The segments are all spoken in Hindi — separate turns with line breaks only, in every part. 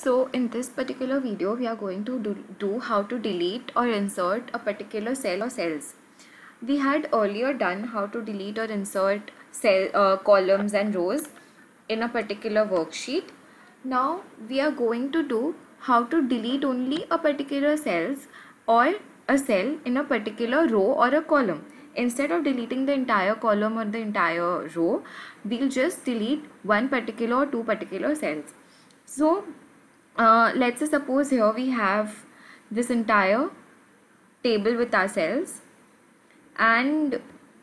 So in this particular video, we are going to do how to delete or insert a particular cell or cells. We had earlier done how to delete or insert columns and rows in a particular worksheet. Now we are going to do how to delete only a particular cells or a cell in a particular row or a column. Instead of deleting the entire column or the entire row, we'll just delete one particular or two particular cells. So let's say suppose here we have this entire table with our cells, and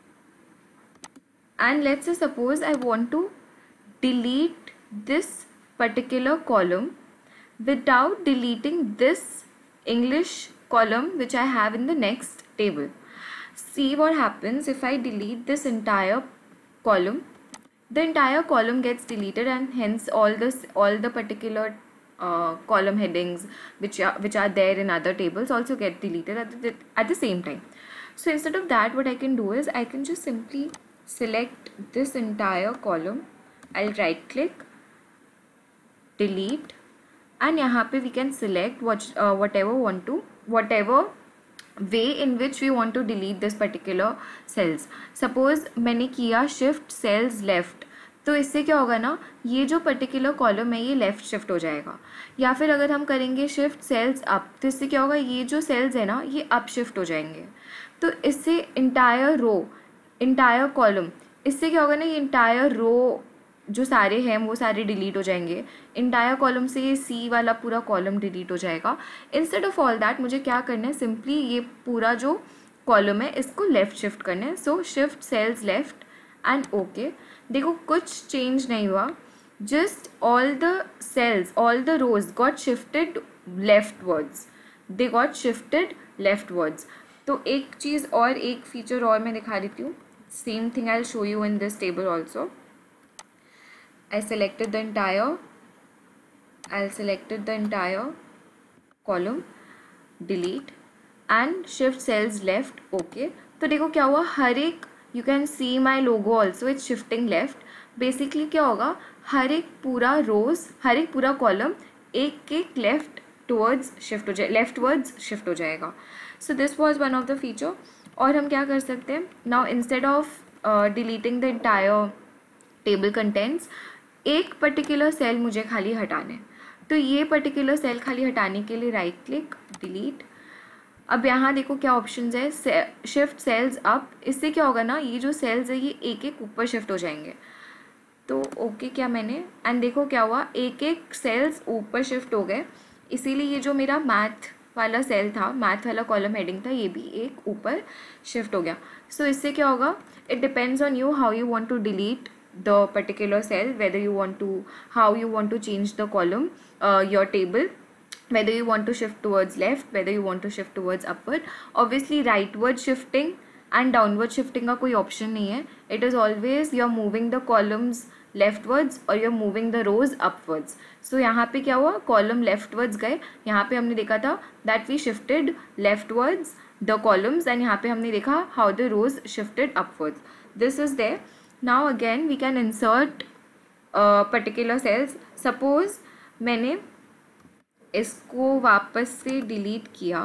let's say suppose I want to delete this particular column without deleting this English column which I have in the next table. See what happens if I delete this entire column. The entire column gets deleted, and hence all the particular column headings which are there in other tables also get deleted at the same time. So instead of that, what I can do is I can just simply select this entire column. I'll right click, delete, and यहाँ पे we can select whatever way in which we want to delete this particular cells. Suppose मैंने किया shift cells left, तो इससे क्या होगा ना, ये जो पर्टिकुलर कॉलम है ये लेफ़्ट शिफ्ट हो जाएगा. या फिर अगर हम करेंगे शिफ्ट सेल्स अप, तो इससे क्या होगा, ये जो सेल्स है ना ये अप शिफ्ट हो जाएंगे. तो इससे इंटायर रो, इंटायर कॉलम, इससे क्या होगा ना, ये इंटायर रो जो सारे हैं वो सारे डिलीट हो जाएंगे. इंटायर कॉलम से ये सी वाला पूरा कॉलम डिलीट हो जाएगा. इंस्टेड ऑफ ऑल दैट मुझे क्या करना है, सिंपली ये पूरा जो कॉलम है इसको लेफ़्ट शिफ्ट करना है. So shift cells left and okay. देखो कुछ चेंज नहीं हुआ, just all the cells, all the rows got shifted leftwards, they got shifted leftwards. तो एक चीज़ और, एक फीचर और मैं दिखा देती हूँ. Same thing I will show you in this table also. I selected the entire column, delete and shift cells left, okay. तो देखो क्या हुआ, हर एक, you can see my logo also, it's shifting left. Basically क्या होगा, हर एक पूरा rows, हर एक पूरा column एक एक left towards shift हो जाए, leftwards shift हो जाएगा. So this was one of the feature. और हम क्या कर सकते हैं, now instead of deleting the entire table contents, एक पर्टिकुलर सेल मुझे खाली हटाना है. तो ये पर्टिकुलर सेल खाली हटाने के लिए राइट क्लिक, डिलीट. अब यहाँ देखो क्या ऑप्शंस है, शिफ्ट सेल्स अप. इससे क्या होगा ना, ये जो सेल्स है ये एक एक ऊपर शिफ्ट हो जाएंगे. तो ओके क्या मैंने, एंड देखो क्या हुआ, एक एक सेल्स ऊपर शिफ्ट हो गए. इसीलिए ये जो मेरा मैथ वाला सेल था, मैथ वाला कॉलम हेडिंग था, ये भी एक ऊपर शिफ्ट हो गया. सो इससे क्या होगा, it depends on you how you want to delete the particular cell, whether you want to, how you want to change the column, your table, whether you want to shift towards left, whether you want to shift towards upward. Obviously rightward shifting and downward shifting का कोई option नहीं है. It is always you're moving the columns leftwards or you're moving the rows upwards. So यहाँ पे क्या हुआ, column leftwards गए, यहाँ पे हमने देखा था that we shifted leftwards the columns, and यहाँ पे हमने देखा how the rows shifted upwards. This is there. Now again we can insert particular cells. Suppose मैंने इसको वापस से delete किया,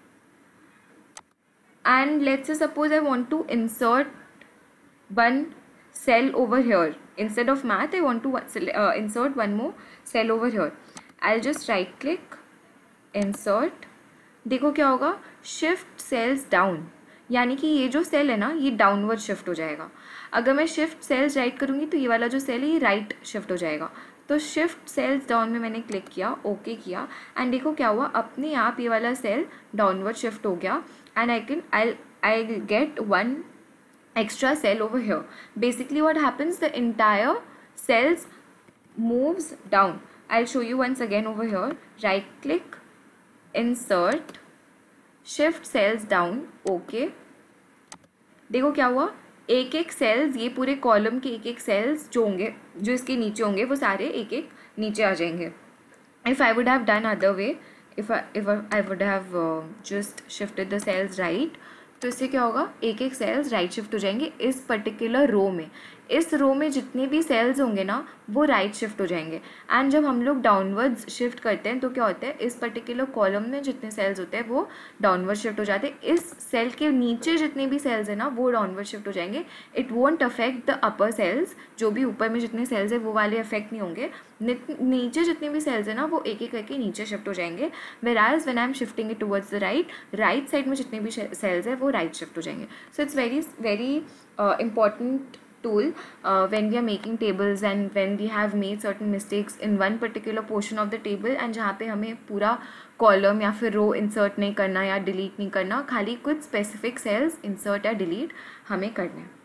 and let's say suppose I want to insert one cell over here. Instead of math I want to insert one more cell over here. I'll just right click, insert. देखो क्या होगा, shift cells down, यानी कि ये जो सेल है ना ये डाउनवर्ड शिफ्ट हो जाएगा. अगर मैं शिफ्ट सेल्स राइट करूँगी तो ये वाला जो सेल है ये राइट शिफ्ट हो जाएगा. तो शिफ्ट सेल्स डाउन में मैंने क्लिक किया, ओके किया, एंड देखो क्या हुआ, अपने आप ये वाला सेल डाउनवर्ड शिफ्ट हो गया. And I get one extra cell over here. Basically what happens, the entire cells moves down. I show you once again over here. Right click, insert, shift cells down, okay. देखो क्या हुआ, एक एक सेल्स, ये पूरे कॉलम के एक एक सेल्स जो होंगे, जो इसके नीचे होंगे, वो सारे एक एक नीचे आ जाएंगे. If I would have done other way, if I would have just shifted the cells right, तो इससे क्या होगा, एक एक सेल्स राइट शिफ्ट हो जाएंगे इस पर्टिकुलर रो में. इस रो में जितने भी सेल्स होंगे ना वो राइट शिफ्ट हो जाएंगे। एंड जब हम लोग डाउनवर्ड्स शिफ्ट करते हैं तो क्या होता है, इस पर्टिकुलर कॉलम में जितने सेल्स होते हैं वो डाउनवर्ड शिफ्ट हो जाते हैं, इस सेल के नीचे जितने भी सेल्स हैं ना वो डाउनवर्ड शिफ्ट हो जाएंगे। It won't affect the upper cells, जो भी ऊपर में जितने सेल्स हैं वो वाले अफेक्ट नहीं होंगे, नीचे जितने भी सेल्स हैं ना वो एक एक करके नीचे शिफ्ट हो जाएंगे। Whereas when I am shifting it towards the right side में जितने भी सेल्स हैं वो राइट शिफ्ट हो जाएंगे। So it's very important tool when we are making tables and when we have made certain mistakes in one particular portion of the table and जहाँ पे हमें पूरा कॉलम या फिर रो इंसर्ट नहीं करना या डिलीट नहीं करना, खाली कुछ स्पेसिफिक सेल्स इंसर्ट या डिलीट हमें करना है।